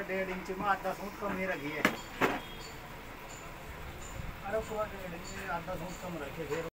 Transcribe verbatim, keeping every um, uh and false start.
डेढ़ इंच में आधा सूट कम ही रखी है। अरे पूरा डेढ़ इंच आधा सूट कम रखे फिर